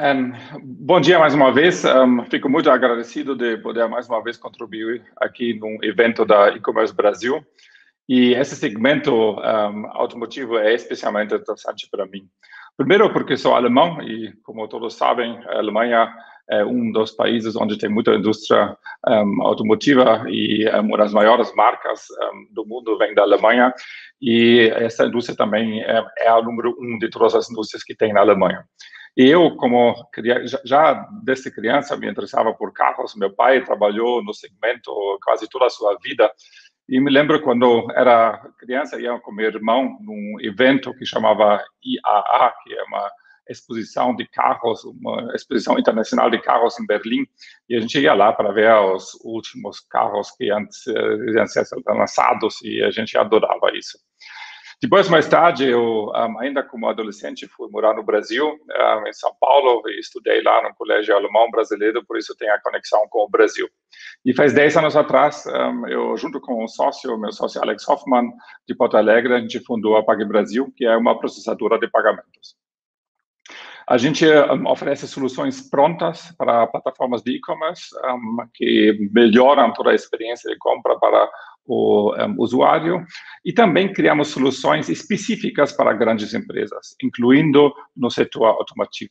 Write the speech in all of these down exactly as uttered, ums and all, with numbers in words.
Um, bom dia mais uma vez, um, fico muito agradecido de poder mais uma vez contribuir aqui no evento da E-Commerce Brasil, e esse segmento um, automotivo é especialmente interessante para mim. Primeiro porque sou alemão e, como todos sabem, a Alemanha é um dos países onde tem muita indústria um, automotiva e um, uma das maiores marcas um, do mundo vem da Alemanha, e essa indústria também é, é a número um de todas as indústrias que tem na Alemanha. E eu, como já desde criança, me interessava por carros. Meu pai trabalhou no segmento quase toda a sua vida. E me lembro quando era criança, ia com meu irmão num evento que chamava I A A, que é uma exposição de carros, uma exposição internacional de carros em Berlim. E a gente ia lá para ver os últimos carros que antes iam ser lançados, e a gente adorava isso. Depois, mais tarde, eu, um, ainda como adolescente, fui morar no Brasil, um, em São Paulo, e estudei lá no colégio alemão brasileiro, por isso tenho a conexão com o Brasil. E faz dez anos atrás, um, eu, junto com um sócio, meu sócio Alex Hoffmann, de Porto Alegre, a gente fundou a PagBrasil, que é uma processadora de pagamentos. A gente um, oferece soluções prontas para plataformas de e-commerce, um, que melhoram toda a experiência de compra para o um, usuário, e também criamos soluções específicas para grandes empresas, incluindo no setor automotivo.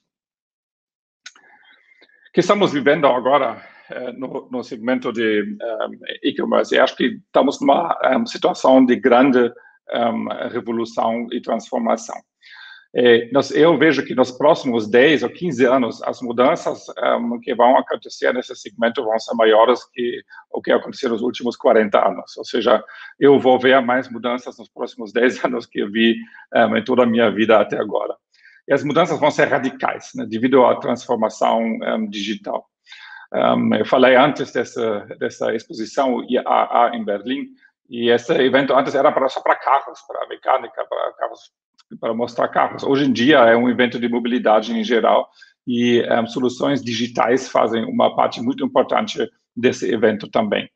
O que estamos vivendo agora uh, no, no segmento de um, e-commerce? Acho que estamos numa um, situação de grande um, revolução e transformação. É, nós, eu vejo que nos próximos dez ou quinze anos, as mudanças um, que vão acontecer nesse segmento vão ser maiores que o que aconteceu nos últimos quarenta anos. Ou seja, eu vou ver mais mudanças nos próximos dez anos que eu vi um, em toda a minha vida até agora. E as mudanças vão ser radicais, né, devido à transformação um, digital. Um, eu falei antes dessa, dessa exposição I A A em Berlim, e esse evento antes era para, só para carros, para mecânica, para carros, para mostrar carros. Hoje em dia é um evento de mobilidade em geral, e um, soluções digitais fazem uma parte muito importante desse evento também.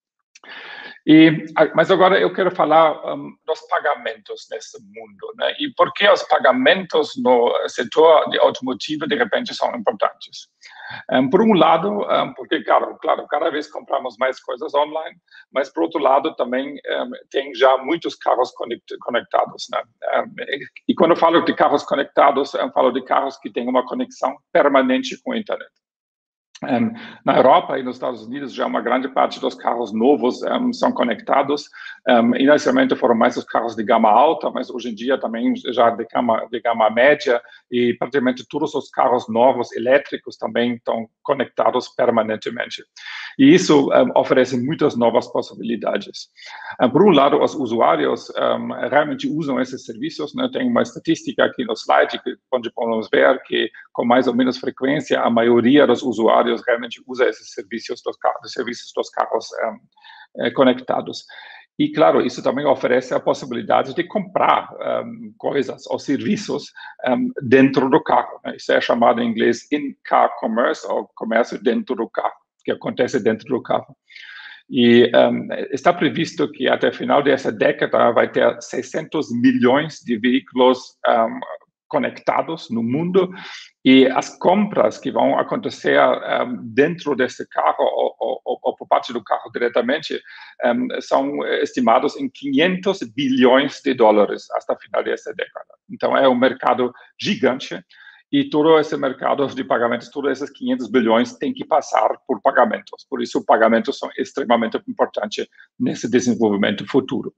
E, mas agora eu quero falar um, dos pagamentos nesse mundo, né? E por que os pagamentos no setor de automotivo, de repente, são importantes. Um, por um lado, um, porque, claro, claro, cada vez compramos mais coisas online, mas, por outro lado, também um, tem já muitos carros conectados, né? Um, e quando eu falo de carros conectados, eu falo de carros que têm uma conexão permanente com a internet. Um, na Europa e nos Estados Unidos, já uma grande parte dos carros novos um, são conectados. Um, inicialmente foram mais os carros de gama alta, mas hoje em dia também já de gama, de gama média, e praticamente todos os carros novos elétricos também estão conectados permanentemente. E isso um, oferece muitas novas possibilidades. Um, por um lado, os usuários um, realmente usam esses serviços, né? Tem uma estatística aqui no slide que onde podemos ver que, com mais ou menos frequência, a maioria dos usuários realmente usa esses serviços dos carros, serviços dos carros um, é, conectados. E, claro, isso também oferece a possibilidade de comprar um, coisas ou serviços um, dentro do carro, né? Isso é chamado em inglês in-car commerce, ou comércio dentro do carro, que acontece dentro do carro. E um, está previsto que até o final dessa década vai ter seiscentos milhões de veículos um, conectados no mundo, e as compras que vão acontecer um, dentro desse carro ou, ou, ou por parte do carro diretamente um, são estimados em quinhentos bilhões de dólares até o final dessa década. Então, é um mercado gigante, e todo esse mercado de pagamentos, todos esses quinhentos bilhões tem que passar por pagamentos. Por isso, pagamentos são extremamente importantes nesse desenvolvimento futuro.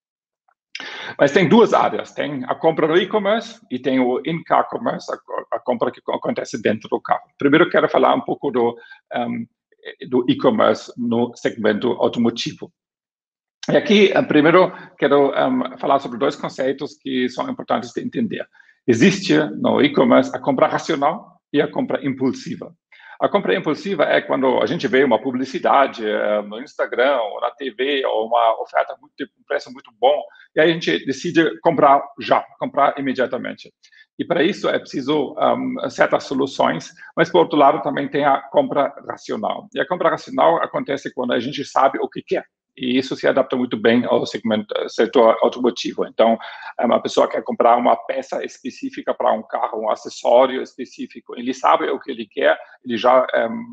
Mas tem duas áreas, tem a compra no e-commerce e tem o in-car commerce, a, a compra que acontece dentro do carro. Primeiro, eu quero falar um pouco do, um, do e-commerce no segmento automotivo. E aqui, primeiro, quero um, falar sobre dois conceitos que são importantes de entender. Existe no e-commerce a compra racional e a compra impulsiva. A compra impulsiva é quando a gente vê uma publicidade uh, no Instagram ou na T V, ou uma oferta muito, de um preço muito bom, e aí a gente decide comprar já, comprar imediatamente. E para isso é preciso um, certas soluções, mas, por outro lado, também tem a compra racional. E a compra racional acontece quando a gente sabe o que quer. E isso se adapta muito bem ao segmento, setor automotivo. Então, uma pessoa quer comprar uma peça específica para um carro, um acessório específico, ele sabe o que ele quer, ele já um,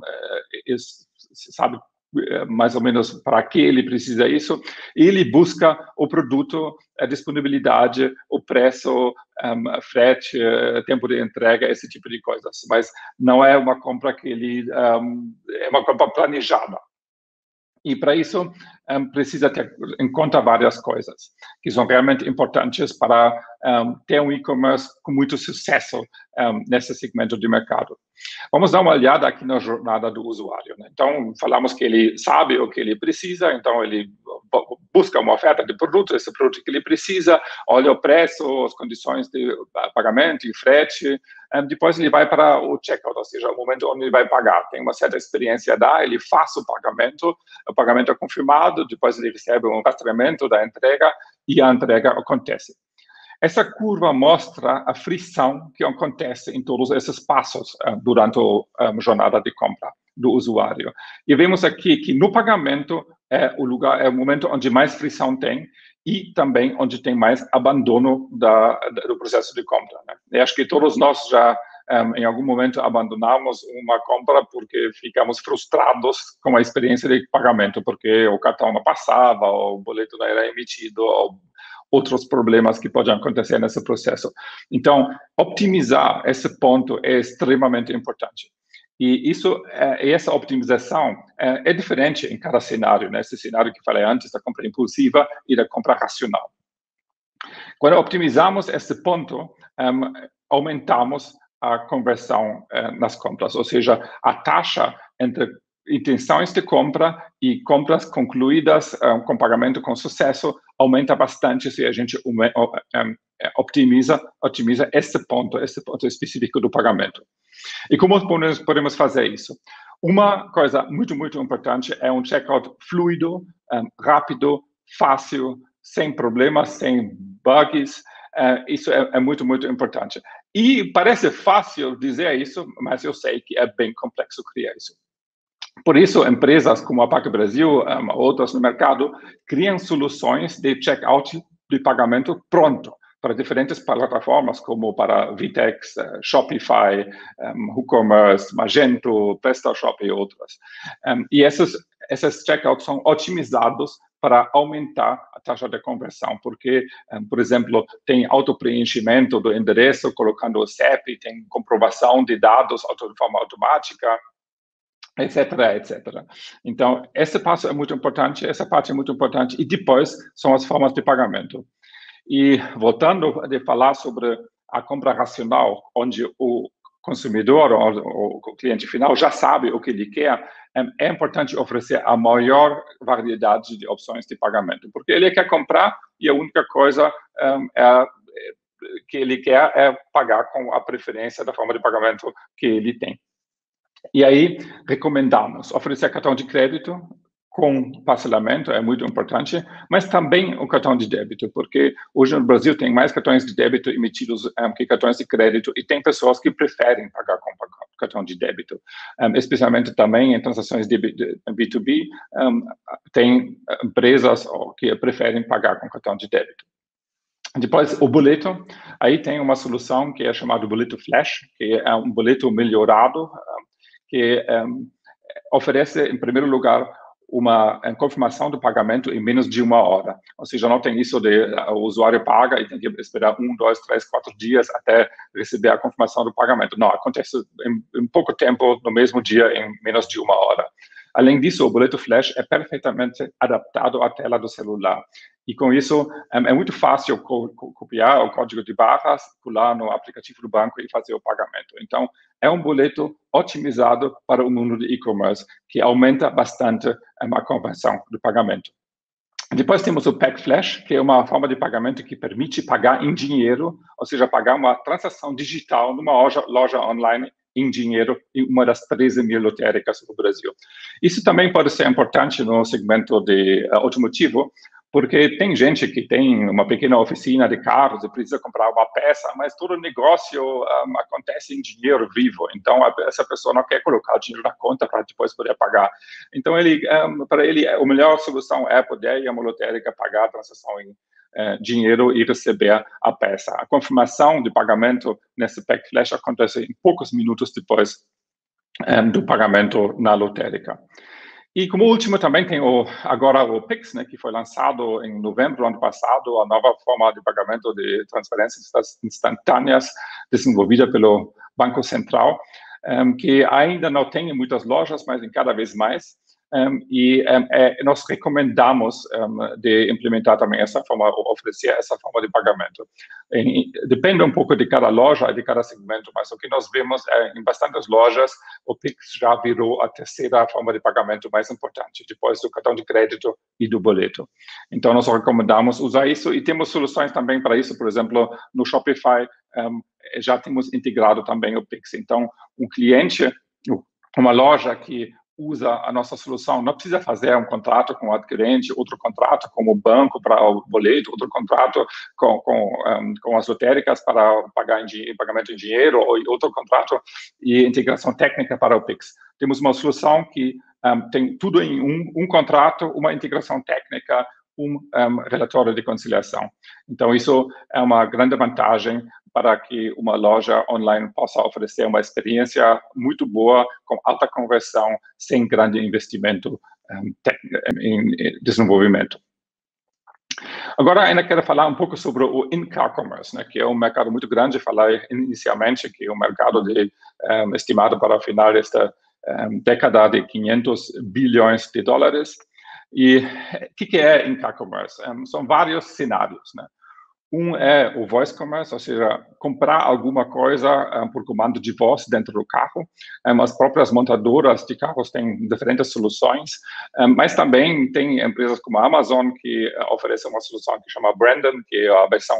sabe mais ou menos para que ele precisa isso, e ele busca o produto, a disponibilidade, o preço, um, frete, tempo de entrega, esse tipo de coisas. Mas não é uma compra que ele um, é uma compra planejada. E para isso um, precisa ter em conta várias coisas que são realmente importantes para um, ter um e-commerce com muito sucesso um, nesse segmento de mercado. Vamos dar uma olhada aqui na jornada do usuário, né? Então, falamos que ele sabe o que ele precisa, então ele busca uma oferta de produto, esse produto que ele precisa, olha o preço, as condições de pagamento e frete, um, depois ele vai para o checkout, ou seja, o momento onde ele vai pagar. Tem uma certa experiência da, ele faz o pagamento, o pagamento é confirmado, depois ele recebe um rastreamento da entrega e a entrega acontece. Essa curva mostra a frição que acontece em todos esses passos uh, durante a um, jornada de compra do usuário. E vemos aqui que no pagamento é o lugar, é o momento onde mais frição tem e também onde tem mais abandono da, da, do processo de compra, né? Eu acho que todos nós já um, em algum momento abandonamos uma compra porque ficamos frustrados com a experiência de pagamento, porque o cartão não passava, ou o boleto não era emitido, ou outros problemas que podem acontecer nesse processo. Então, optimizar esse ponto é extremamente importante. E isso, essa optimização é diferente em cada cenário, né? Esse cenário que falei antes da compra impulsiva e da compra racional. Quando optimizamos esse ponto, um, aumentamos a conversão uh, nas compras, ou seja, a taxa entre intenções de compra e compras concluídas um, com pagamento com sucesso aumenta bastante se a gente um, um, optimiza, otimiza esse ponto, esse ponto específico do pagamento. E como podemos fazer isso? Uma coisa muito, muito importante é um checkout fluido, um, rápido, fácil, sem problemas, sem bugs. Uh, isso é, é muito, muito importante. E parece fácil dizer isso, mas eu sei que é bem complexo criar isso. Por isso, empresas como a Pague Brasil, um, outras no mercado, criam soluções de checkout de pagamento pronto para diferentes plataformas, como para Vitex, uh, Shopify, um, WooCommerce, Magento, PrestaShop e outras. Um, e esses, esses checkouts são otimizados para aumentar a taxa de conversão, porque, um, por exemplo, tem auto-preenchimento do endereço, colocando o C E P, tem comprovação de dados de forma automática, etc, etcétera. Então, esse passo é muito importante, essa parte é muito importante, e depois são as formas de pagamento. E voltando a falar sobre a compra racional, onde o consumidor ou o cliente final já sabe o que ele quer, é importante oferecer a maior variedade de opções de pagamento, porque ele quer comprar e a única coisa um, é, que ele quer é pagar com a preferência da forma de pagamento que ele tem. E aí, recomendamos oferecer cartão de crédito com parcelamento, é muito importante, mas também o cartão de débito, porque hoje no Brasil tem mais cartões de débito emitidos um, que cartões de crédito, e tem pessoas que preferem pagar com cartão de débito, um, especialmente também em transações de B dois B, um, tem empresas que preferem pagar com cartão de débito. Depois, o boleto, aí tem uma solução que é chamada boleto flash, que é um boleto melhorado, que um, oferece, em primeiro lugar, uma confirmação do pagamento em menos de uma hora. Ou seja, não tem isso de uh, o usuário paga e tem que esperar um, dois, três, quatro dias até receber a confirmação do pagamento. Não, acontece em, em pouco tempo, no mesmo dia, em menos de uma hora. Além disso, o boleto flash é perfeitamente adaptado à tela do celular. E com isso, um, é muito fácil co co copiar o código de barras, pular no aplicativo do banco e fazer o pagamento. Então, é um boleto otimizado para o mundo de e-commerce, que aumenta bastante um, a conversão do pagamento. Depois temos o Pack Flash, que é uma forma de pagamento que permite pagar em dinheiro, ou seja, pagar uma transação digital numa loja, loja online em dinheiro em uma das treze mil lotéricas do Brasil. Isso também pode ser importante no segmento de uh, automotivo, Porque tem gente que tem uma pequena oficina de carros e precisa comprar uma peça, mas todo o negócio um, acontece em dinheiro vivo. Então, a, essa pessoa não quer colocar o dinheiro na conta para depois poder pagar. Então, ele, um, para ele, a melhor solução é poder ir à lotérica pagar a transação em uh, dinheiro e receber a peça. A confirmação de pagamento nesse P E C Flash acontece em poucos minutos depois um, do pagamento na lotérica. E como último também tem o, agora o Pix, né, que foi lançado em novembro do ano passado, a nova forma de pagamento de transferências instantâneas desenvolvida pelo Banco Central, um, que ainda não tem em muitas lojas, mas em cada vez mais. Um, e um, é, nós recomendamos um, de implementar também essa forma, oferecer essa forma de pagamento. E, depende um pouco de cada loja e de cada segmento, mas o que nós vemos é, em bastantes lojas, o Pix já virou a terceira forma de pagamento mais importante, depois do cartão de crédito e do boleto. Então, nós recomendamos usar isso e temos soluções também para isso, por exemplo, no Shopify, um, já temos integrado também o Pix. Então, um cliente, uma loja que usa a nossa solução, não precisa fazer um contrato com o adquirente, outro contrato com o banco para o boleto, outro contrato com, com, um, com as lotéricas para pagar em, pagamento em dinheiro, ou outro contrato e integração técnica para o Pix. Temos uma solução que um, tem tudo em um, um contrato, uma integração técnica, um, um relatório de conciliação. Então, isso é uma grande vantagem para que uma loja online possa oferecer uma experiência muito boa, com alta conversão, sem grande investimento um, em desenvolvimento. Agora, ainda quero falar um pouco sobre o in-car commerce, né, que é um mercado muito grande. Falei inicialmente que é um mercado de, um, estimado para o final desta um, década de quinhentos bilhões de dólares. E o que, que é in-car commerce? Um, são vários cenários, né? Um é o voice commerce, ou seja, comprar alguma coisa um, por comando de voz dentro do carro. Um, as próprias montadoras de carros têm diferentes soluções, um, mas também tem empresas como a Amazon que uh, oferecem uma solução que chama Brandon, que é a versão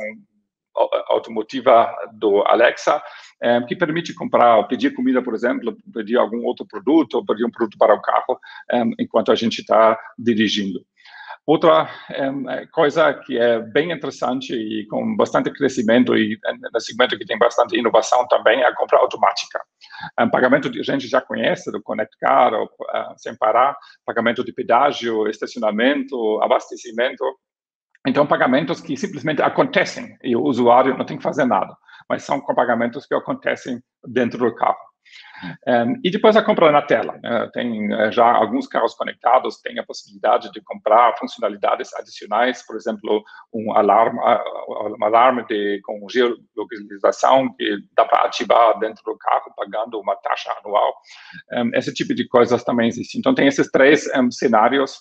automotiva do Alexa, um, que permite comprar, pedir comida, por exemplo, pedir algum outro produto, ou pedir um produto para o carro, um, enquanto a gente está dirigindo. Outra um, coisa que é bem interessante e com bastante crescimento e no segmento que tem bastante inovação também é a compra automática. Um, pagamento que a gente já conhece, do Connect Car, ou, uh, sem parar, pagamento de pedágio, estacionamento, abastecimento. Então, pagamentos que simplesmente acontecem e o usuário não tem que fazer nada, mas são pagamentos que acontecem dentro do carro. Um, e depois a compra na tela, né? Tem já alguns carros conectados, tem a possibilidade de comprar funcionalidades adicionais, por exemplo, um alarme, um alarme de, com geolocalização que dá para ativar dentro do carro, pagando uma taxa anual. Um, esse tipo de coisas também existe. Então, tem esses três um, cenários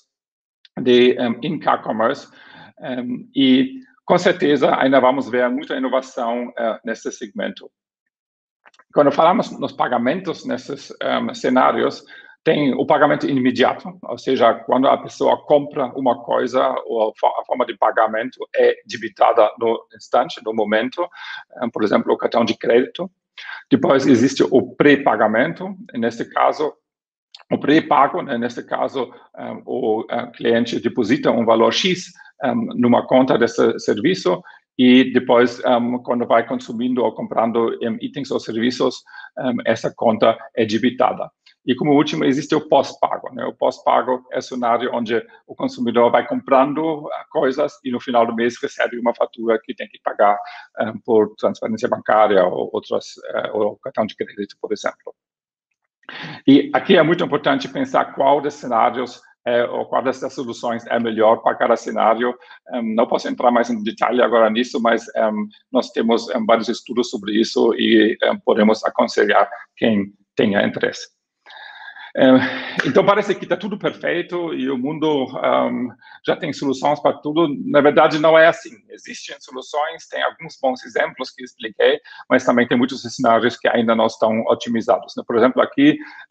de um, in-car commerce um, e, com certeza, ainda vamos ver muita inovação uh, nesse segmento. Quando falamos nos pagamentos nesses um, cenários, tem o pagamento imediato, ou seja, quando a pessoa compra uma coisa, a forma de pagamento é debitada no instante, no momento, um, por exemplo, o cartão de crédito. Depois existe o pré-pagamento, nesse caso, o pré-pago, né, nesse caso, um, o uh, cliente deposita um valor X um, numa conta desse serviço, e depois, um, quando vai consumindo ou comprando um, itens ou serviços, um, essa conta é debitada. E como último, existe o pós-pago, né? O pós-pago é o cenário onde o consumidor vai comprando coisas e no final do mês recebe uma fatura que tem que pagar um, por transferência bancária ou outras, uh, ou cartão de crédito, por exemplo. E aqui é muito importante pensar qual dos cenários É, ou qual dessas soluções é melhor para cada cenário. Um, não posso entrar mais em detalhe agora nisso, mas um, nós temos um, vários estudos sobre isso e um, podemos aconselhar quem tenha interesse. Um, então, parece que está tudo perfeito e o mundo um, já tem soluções para tudo. Na verdade, não é assim. Existem soluções, tem alguns bons exemplos que expliquei, mas também tem muitos cenários que ainda não estão otimizados, né? Por exemplo, aqui, um,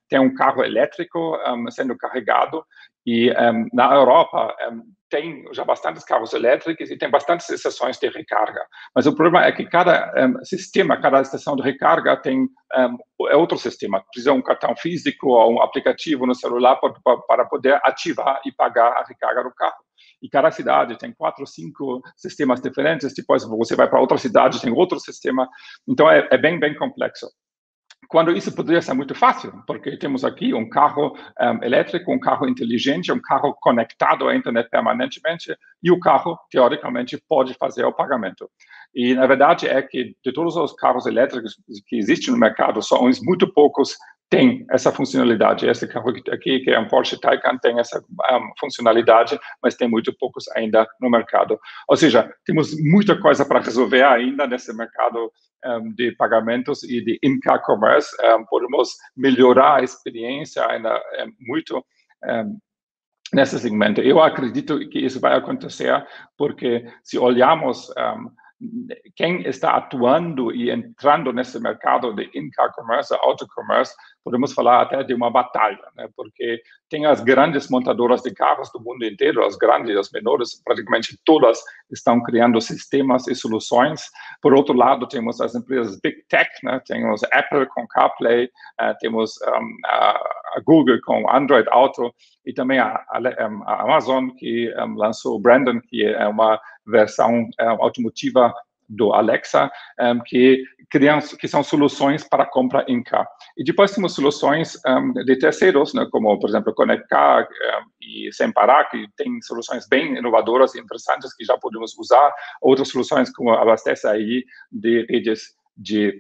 tem um carro elétrico um, sendo carregado, e um, na Europa um, tem já bastantes carros elétricos e tem bastantes estações de recarga. Mas o problema é que cada um, sistema, cada estação de recarga tem um, é outro sistema. Precisa um cartão físico ou um aplicativo no celular para, para poder ativar e pagar a recarga do carro. E cada cidade tem quatro, cinco sistemas diferentes. Depois você vai para outra cidade, tem outro sistema. Então é, é bem, bem complexo. Quando isso poderia ser muito fácil, porque temos aqui um carro um, elétrico, um carro inteligente, um carro conectado à internet permanentemente, e o carro, teoricamente, pode fazer o pagamento. E, na verdade, é que de todos os carros elétricos que existem no mercado, só uns muito poucos têm essa funcionalidade. Esse carro aqui, que é um Porsche Taycan, tem essa um, funcionalidade, mas tem muito poucos ainda no mercado. Ou seja, temos muita coisa para resolver ainda nesse mercado um, de pagamentos e de in-car commerce. Um, podemos melhorar a experiência ainda um, muito um, nesse segmento. Eu acredito que isso vai acontecer porque, se olharmos um, quem está atuando e entrando nesse mercado de in-car commerce, auto-commerce, podemos falar até de uma batalha, né? Porque tem as grandes montadoras de carros do mundo inteiro, as grandes, as menores, praticamente todas estão criando sistemas e soluções. Por outro lado, temos as empresas Big Tech, né? Temos a Apple com CarPlay, uh, temos um, a, a Google com Android Auto, e também a, a, a Amazon, que um, lançou o Brandon, que é uma versão um, automotiva do Alexa, um, que criam, que são soluções para compra em car. E depois temos soluções um, de terceiros, né, como, por exemplo, Conectar um, e Sem Parar, que tem soluções bem inovadoras e interessantes que já podemos usar. Outras soluções, como Abastece aí, de redes de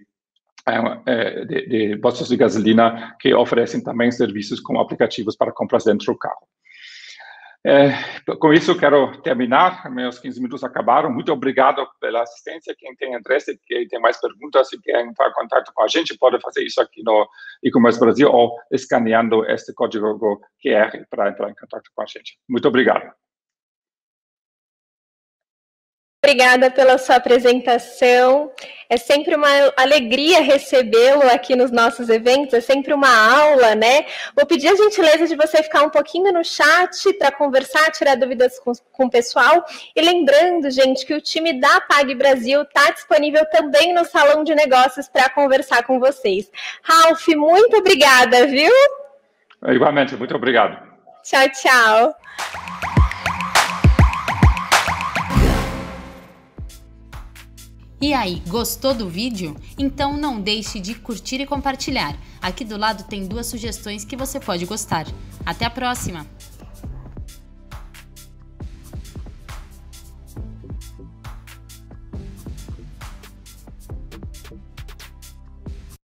De, de postos de gasolina, que oferecem também serviços como aplicativos para compras dentro do carro. É, com isso, quero terminar. Meus quinze minutos acabaram. Muito obrigado pela assistência. Quem tem interesse, quem tem mais perguntas, se quer entrar em contato com a gente, pode fazer isso aqui no E-Commerce Brasil ou escaneando este código Q R para entrar em contato com a gente. Muito obrigado. Obrigada pela sua apresentação. É sempre uma alegria recebê-lo aqui nos nossos eventos, é sempre uma aula, né? Vou pedir a gentileza de você ficar um pouquinho no chat para conversar, tirar dúvidas com, com o pessoal. E lembrando, gente, que o time da Pag Brasil está disponível também no Salão de Negócios para conversar com vocês. Ralf, muito obrigada, viu? Igualmente, muito obrigado. Tchau, tchau. E aí, gostou do vídeo? Então não deixe de curtir e compartilhar. Aqui do lado tem duas sugestões que você pode gostar. Até a próxima!